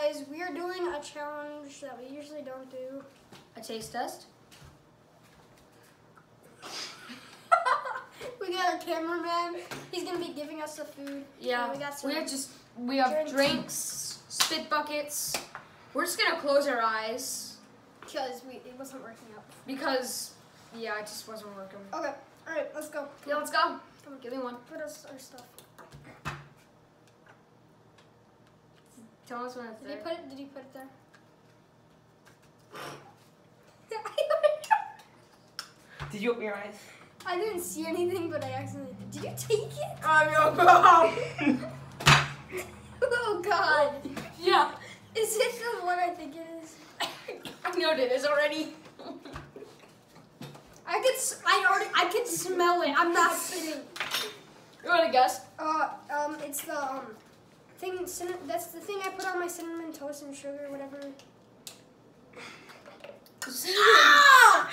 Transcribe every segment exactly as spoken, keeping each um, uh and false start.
guys, we are doing a challenge that we usually don't do. A taste test. We got our cameraman. He's gonna be giving us the food. Yeah. And we got some We have just we have drinks. drinks, spit buckets. We're just gonna close our eyes because we it wasn't working out. because yeah, it just wasn't working. Okay. All right. Let's go. Yeah, let's go. Come on. Give me one. Put us our stuff. Tell us when it's Did there. he put it? Did he put it there? Did you open your eyes? I didn't see anything, but I accidentally did. You take it? Oh Oh God! yeah. Is it the one I think it is? I know it is already. I could. s- I already. I could smell it. I'm not kidding. You wanna guess? Uh, um, it's the um thing. Cinnamon, that's the thing I put on my cinnamon toast and sugar, whatever. Ah!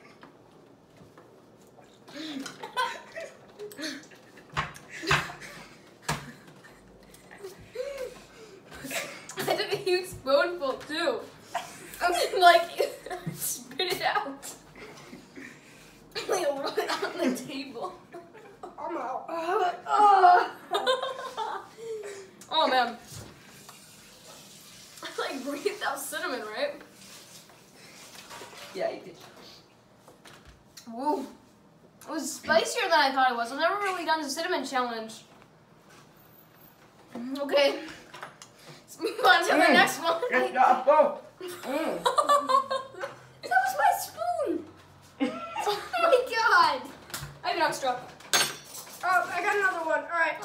I took a huge spoonful too. I'm like, spit it out. Like, roll it on the table. I'm out. Uh, Oh man. I like breathed out cinnamon, right? Yeah, you did. Woo. It was spicier than I thought it was. I've never really done the cinnamon challenge. Okay. Let's move on to the Mm. next one. It's not a boat. Mm. that was my spoon. Oh my God. I have an extra. Oh, I got another one. All right.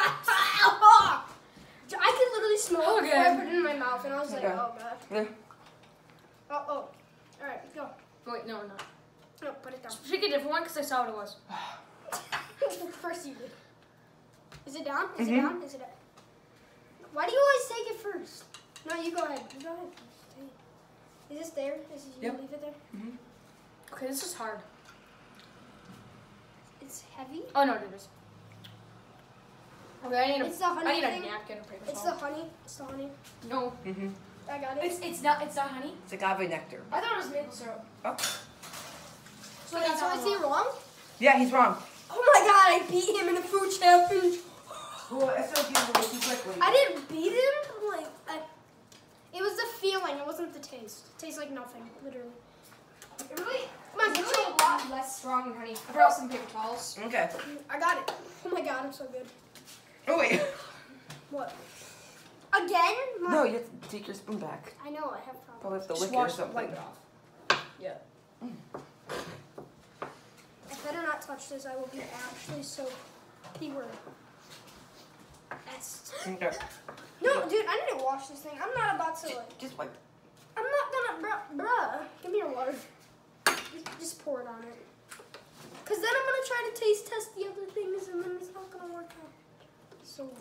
I could literally smell it before I Okay. put it in my mouth, and I was like, Okay. oh God. Yeah. Oh, oh. All right, go. Wait, no, not. No, put it down. Pick a different one because I saw what it was. First you did. Is it down? Is Mhm. it down? Is it down? Why do you always take it first? No, you go ahead. You go ahead. Is this there? Is it, you Yep. leave it there? Mm-hmm. Okay, this is hard. It's heavy. Oh no, it is. Okay, I need a, It's the honey I need thing? a napkin or paper It's the towel. honey. It's the honey. No. Mm-hmm. I got it. It's it's not it's not honey. It's agave nectar. I thought it was maple syrup. Oh. So Wait, that's so is he wrong? Yeah, he's wrong. Oh my God! I beat him in a food challenge. Well, I still give away too quickly. I didn't beat him. Like, I, it was the feeling. It wasn't the taste. It tastes like nothing, literally. It really, Come on, it's get really your- a lot less strong than honey. I brought some paper towels. Okay. I got it. Oh my God! I'm so good. Oh, wait. What? Again? My- No, you have to take your spoon back. I know. I have problems. Probably have to Just lick it or wash, something. wipe it off. Yeah. I better not touch this. I will be actually so P word. S. Okay. No, dude, I need to wash this thing. I'm not about to like. Just wipe. I'm not gonna, bruh. bruh give me your water. Just, just pour it on it. Cause then I'm gonna try to taste test the other things, and then it's not gonna work out. So.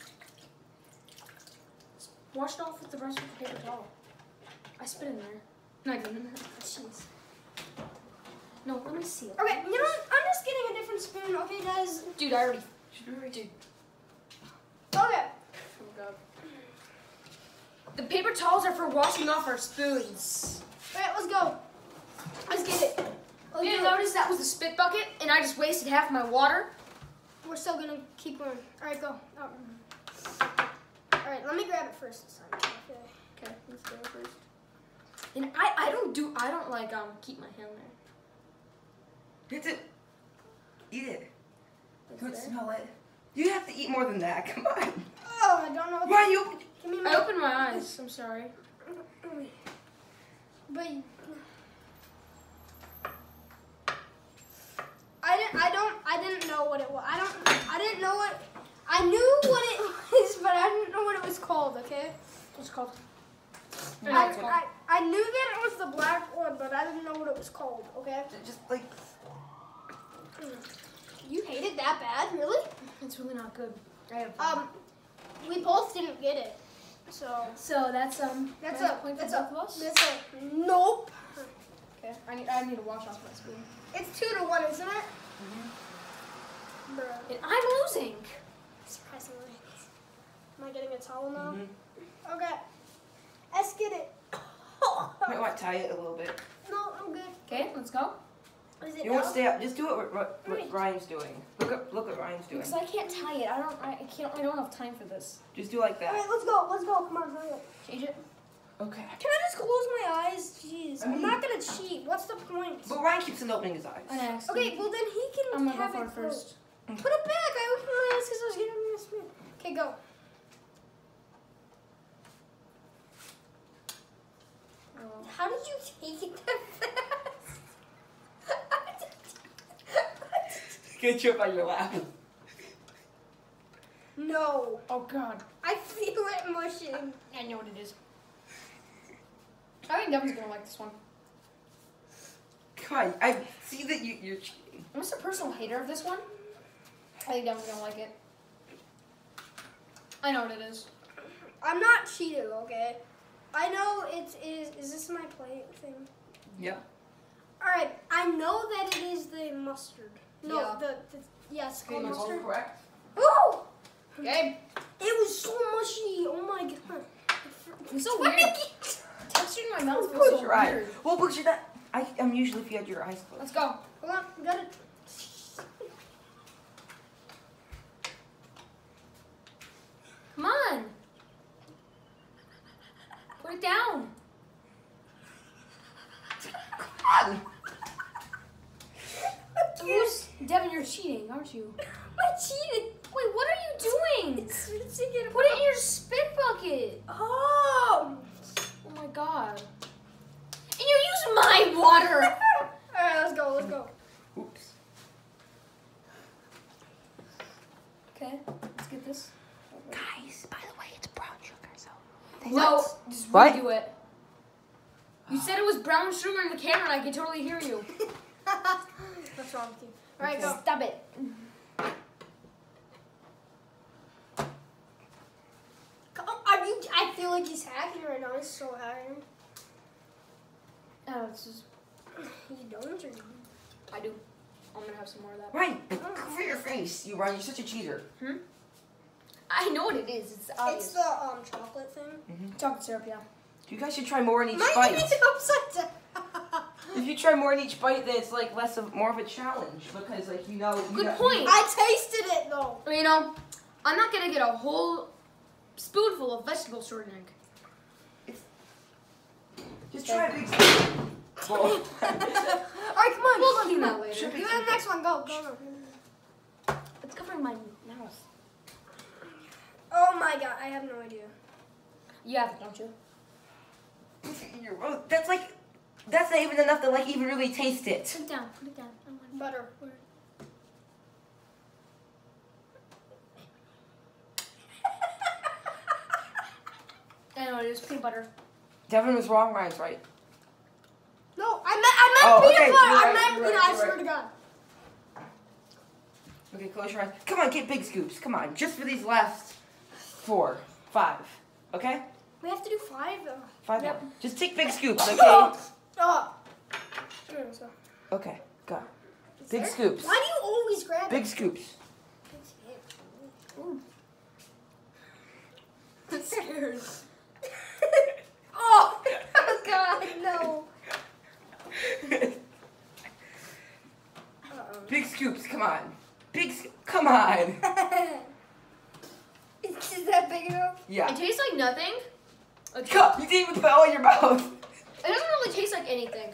Wash it off with the rest of the paper towel. I spit in there. No, I didn't. Jeez. No, let me see it. Okay, you know what? I'm just getting a different spoon. Okay, guys. Dude, I already. Dude. Okay. Oh god. The paper towels are for washing off our spoons. All right, let's go. Let's get it. Let's You do didn't it. notice that was a spit bucket, and I just wasted half my water. We're still gonna keep going. All right, go. Oh. All right, let me grab it first this time. Okay. Okay, let's go first. And I, I don't do, I don't like um keep my hand there. It's it. Eat it. Like Don't there. smell it. You have to eat more than that. Come on. Oh, I don't know. What Why you? Give me I my. opened my eyes. I'm sorry. But I didn't. I don't. I didn't know what it was. I don't. I didn't know what. I knew what it was, but I didn't know what it was called. Okay. What's it called? I, I, I knew that it was the black one, but I didn't know what it was called. Okay. Just like. You hate it that bad, really? It's really not good. I have. Um, we both didn't get it, so so that's um. that's can I a point for that's both a of us. that's a nope. Okay. I need I need to wash off my spoon. It's two to one, isn't it? Mm-hmm. Bruh. And I'm losing. Surprisingly. Am I getting a towel now? Mm-hmm. Okay. tie it a little bit. No, I'm good. Okay, let's go. Is it You won't out? stay up. Just do it what, what, what Right. Ryan's doing. Look at look what Ryan's doing. Because I can't tie it. I don't. I I can't. I don't have time for this. Just do like All right, that. let's go. Let's go. Come on, hurry up. Change it. Okay. Can I just close my eyes? Jeez, I I'm mean- not gonna cheat. What's the point? But Ryan keeps on opening his eyes. An X. Okay, well then he can I'm gonna have go for it it first. closed. Put it back. I opened my eyes because I was getting a spin. Okay, go. Oh. How did you take it that fast? Get you up on your lap. No, Oh God. I feel it mushing. I know what it is. I think Devin's gonna like this one. Come on, I see that you, you're cheating. I'm just a personal hater of this one. I think Devin's gonna like it. I know what it is. I'm not cheating, okay? I know it is. Is this my plate thing? Yeah. All right, I know that it is the mustard. No, Yeah. the, the yes, Okay, called you're mustard. correct. Oh, Okay. it was so mushy. Oh my god. It's so Twig. weird. Texture in my mouth feels Close so your eyes. weird. Well, close your that. I I'm usually if you had your eyes closed. Let's go. Hold on, we got it. Come on. Put it down. Come on. Who's Devin? You're cheating, aren't you? I cheated. Wait, what are you doing? It's, it's again. Put it in your spit bucket. Oh. Oh my God. And you use my water. All right, let's go. Let's go. Oops. Okay, let's get this. Guys, by the way, it's brown sugar, so. No, just What? redo it. You said it was brown sugar in the camera and I could totally hear you. What's wrong with you? All right, Okay. go. Stop it. Oh, are you? I feel like he's hacking right now. He's so hacking. Oh, it's just, You don't. Or you? I do. I'm gonna have some more of that. Ryan, cover your face. You Ryan, you're such a cheater. Hmm? I know what it is. It's obvious. It's the um chocolate thing. chocolate syrup, yeah. You guys should try more in each Mine bite. is upside down. If you try more in each bite, then it's like less of more of a challenge because like you know. You Good know, point. I tasted it though. You know, I'm not gonna get a whole spoonful of vegetable shortening. Just try a big spoon. Well, All right, come on. We'll do that later. Do the next one. Go, go, go. It's covering my mouth. Oh my god, I have no idea. You have it, don't you? you're both- that's like that's not even enough to like even really taste it. Put it down. Put it down. I want it. Butter. Where? I know what it is. Peanut butter. Devin was wrong. Ryan's right. No, I meant I meant Oh, peanut okay, butter. you're I right, meant you're peanut. right, I you're swear right. to God. Okay, close your eyes. Come on, get big scoops. Come on, just for these last four, five. Okay, We have to do five. Uh, five Yep. more. Just take big scoops. Okay. oh. There we go. Okay, go. Is Big there? scoops. Why do you always grab Big it? scoops. Ooh. I'm scared. Oh, oh God, no. Uh-oh. Big scoops. Come on. Big. Sc- come on. is, is that big enough? Yeah. It tastes like nothing. It Go. You didn't even put all in your mouth. doesn't really taste like anything.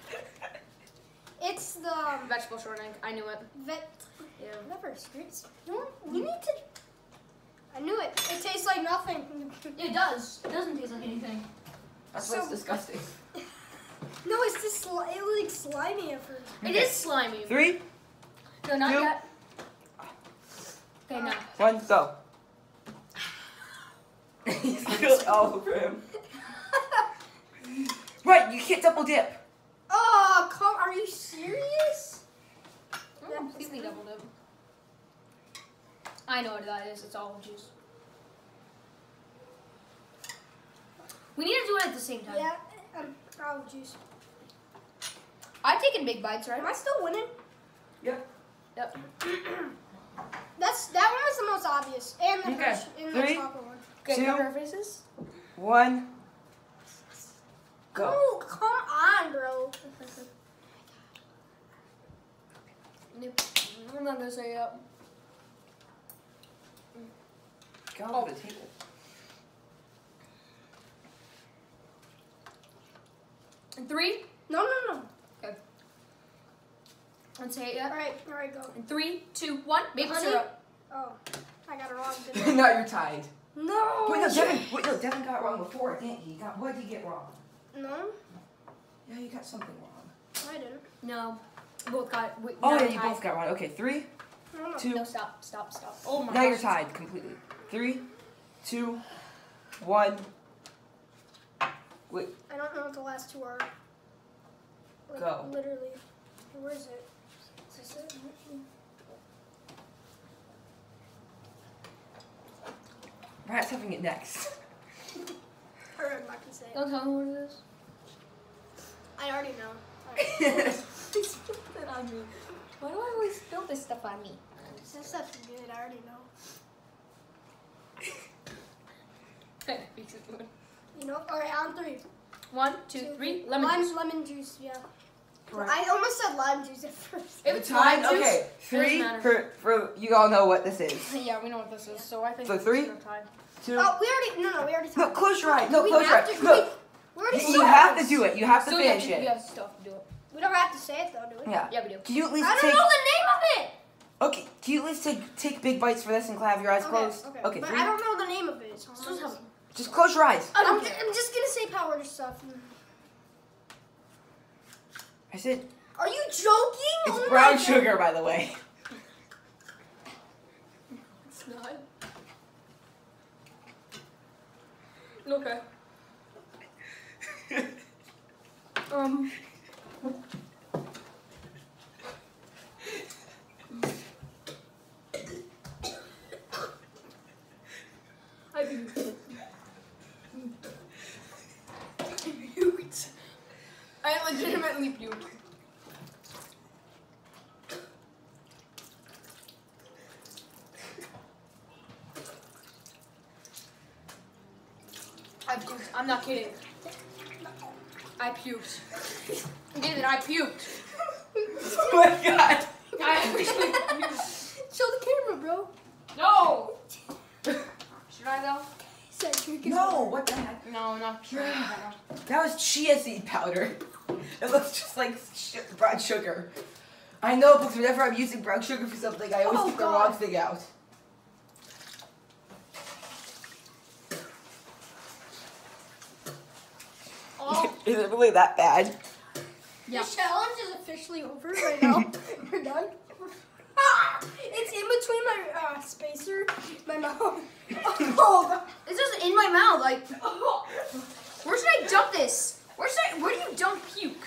It's the um, Vegetable shortening. I knew it. vet. Yeah. Whatever. It's, no, we need to. I knew it. It tastes like nothing. It does. It doesn't taste like anything. That's why it's So- disgusting. No, it's just sli- it was like slimy at first. It Okay. is slimy. Three, No, not Two. yet. Okay, now. one, go. He spilled all over him. Right, you can't double dip. Oh, come! Are you serious? I'm completely doubled it. I know what that is. It's olive juice. We need to do it at the same time. Yeah. Um, olive juice. I've taken big bites, right? Am I still winning? Yep. Yep. That's that one was the most obvious, and the Okay. Hershey- and the Three. chocolate one. Okay, Two. cover our faces. One. Go. Oh, come bro. Nope. I'm not gonna say it. Go Oh. over the table. In three. No, no, no. Let's say it All yet. right, all right, go. In three, two, one. Maple Honey? syrup. Oh, I got it wrong. Didn't I? No, you're tied. No. Wait, no, Devin. Wait, no, Devin got it wrong before, didn't he? he got, what did he get wrong? No, Yeah, you got something wrong. I didn't. No. We both got. We, Oh, now yeah, we're you tied. both got wrong. Okay, three, I don't know. two. No, stop, stop, stop. Oh my Now gosh. you're tied completely. Three, two, one. Wait, I don't know what the last two are. Like, Go. Literally. Where is it? Is this it? Rat's having it next. Or I'm not gonna say it. Don't tell me what it is. I already know. Alright. Please spill it on me. Why do I always spill this stuff on me? This stuff's good. I already know. You know. All right, on three. One, two, three. Lemon lime, juice. lemon juice. Yeah. Correct. I almost said lime juice at first. If We're it's tied? lime juice, Okay, three matter. for, for you all know what this is. Yeah, we know what this is, so I think So it's three? gonna tie. Two. Oh, we already. No, no, we already. No, talked. close your eyes. No, we close your have eyes. to- No. We, we already. You, you said have to this. do it. You have to So yeah, finish you, you it. have stuff to do it. We don't have to say it though, do we? Yeah. Yeah, we do. Can you at least I don't take? know the name of it. Okay. Can you at least take take big bites for this and have your eyes Okay, closed? okay. Okay. But Three. I don't know the name of it. So I'm So not- tell me. Just close your eyes. I don't I'm, care. I'm just gonna say powder stuff. I said Are you joking? it's Oh my brown God. sugar, by the way. It's not. Okay. Um. I puked. I puked. I legitimately puked. I puked. I'm not kidding. I puked. David, I puked. Oh my god. I actually puked. Show the camera, bro. No! Should I though? Said drink his No. water. What the heck? No, I'm not sure. That was chia seed powder. It looks just like sh- brown sugar. I know, because whenever I'm using brown sugar for something, I always Oh, get the God. wrong thing out. Oh, Is it really that bad? yeah. The challenge is officially over right now. We're done. Ah! It's in between my uh, spacer, my mouth. Oh, God. It's just in my mouth. Like, where should I dump this? Where should I? Where do you dump puke?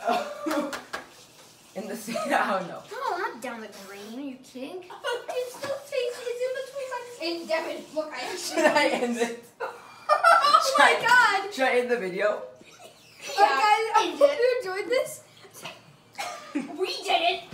In the sea, I don't know. No, not down the drain. Are you kidding? It still tastes. It's in between my. And Devin, look, I actually. Should I end it? Oh my God! Should I end the video? Uh, guys, I hope you enjoyed this. We did it.